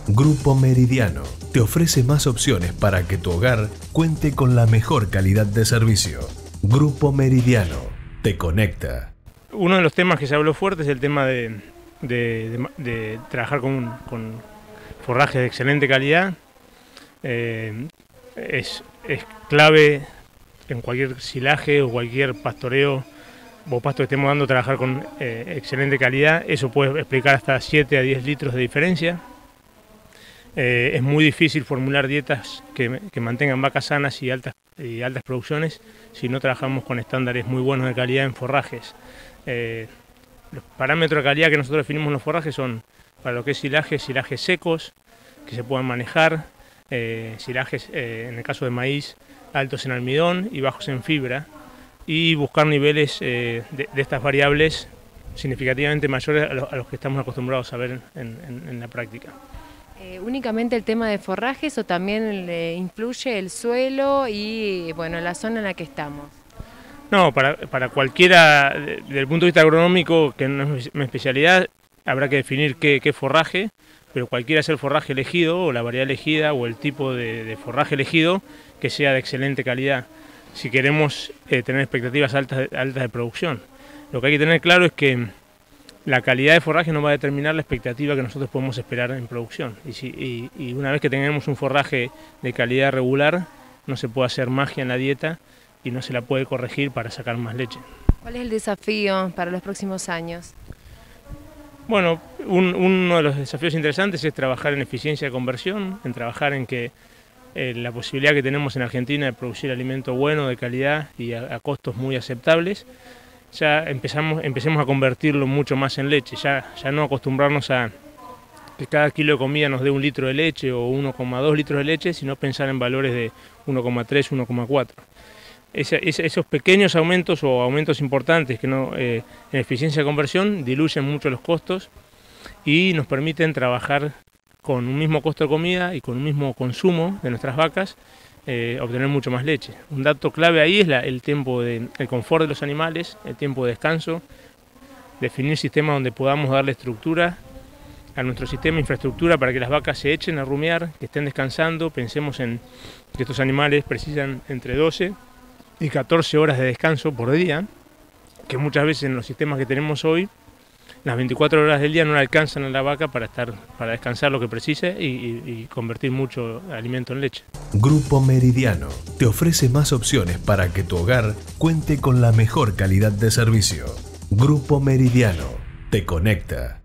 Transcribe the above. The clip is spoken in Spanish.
Grupo Meridiano te ofrece más opciones para que tu hogar cuente con la mejor calidad de servicio. Grupo Meridiano te conecta. Uno de los temas que se habló fuerte es el tema de trabajar con forrajes de excelente calidad. Es clave en cualquier silaje o cualquier pastoreo o pasto que estemos dando, trabajar con excelente calidad. Eso puede explicar hasta 7 a 10 litros de diferencia. Es muy difícil formular dietas que mantengan vacas sanas y altas producciones si no trabajamos con estándares muy buenos de calidad en forrajes. Los parámetros de calidad que nosotros definimos en los forrajes son, para lo que es silajes secos que se puedan manejar, silajes en el caso de maíz altos en almidón y bajos en fibra, y buscar niveles de estas variables significativamente mayores a los que estamos acostumbrados a ver en la práctica. ¿Únicamente el tema de forrajes o también le influye el suelo y bueno, la zona en la que estamos? No, para cualquiera, desde el punto de vista agronómico, que no es mi especialidad, habrá que definir qué forraje, pero cualquiera sea el forraje elegido, o la variedad elegida, o el tipo de forraje elegido, que sea de excelente calidad, si queremos tener expectativas altas de producción. Lo que hay que tener claro es que la calidad de forraje no va a determinar la expectativa que nosotros podemos esperar en producción. Y una vez que tengamos un forraje de calidad regular, no se puede hacer magia en la dieta y no se la puede corregir para sacar más leche. ¿Cuál es el desafío para los próximos años? Bueno, uno de los desafíos interesantes es trabajar en eficiencia de conversión, en trabajar en que la posibilidad que tenemos en Argentina de producir alimento bueno, de calidad y a costos muy aceptables, ya empecemos a convertirlo mucho más en leche, ya no acostumbrarnos a que cada kilo de comida nos dé 1 litro de leche o 1,2 litros de leche, sino pensar en valores de 1,3, 1,4. Esos pequeños aumentos o aumentos importantes en eficiencia de conversión diluyen mucho los costos y nos permiten trabajar con un mismo costo de comida y con un mismo consumo de nuestras vacas, obtener mucho más leche. Un dato clave ahí es el tiempo el confort de los animales, el tiempo de descanso, definir sistemas donde podamos darle estructura a nuestro sistema, infraestructura para que las vacas se echen a rumiar, que estén descansando. Pensemos en que estos animales precisan entre 12 y 14 horas de descanso por día, que muchas veces en los sistemas que tenemos hoy, las 24 horas del día no le alcanzan a la vaca para descansar lo que precise y convertir mucho alimento en leche. Grupo Meridiano te ofrece más opciones para que tu hogar cuente con la mejor calidad de servicio. Grupo Meridiano te conecta.